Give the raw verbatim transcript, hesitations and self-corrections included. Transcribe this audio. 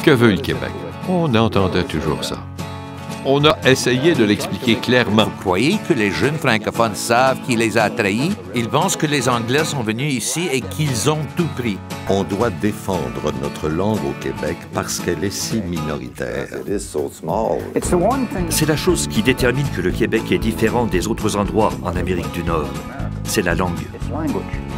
Que veut le Québec? On entendait toujours ça. On a essayé de l'expliquer clairement. Vous croyez que les jeunes francophones savent qui les a trahis? Ils pensent que les Anglais sont venus ici et qu'ils ont tout pris. On doit défendre notre langue au Québec parce qu'elle est si minoritaire. C'est la chose qui détermine que le Québec est différent des autres endroits en Amérique du Nord. C'est la langue.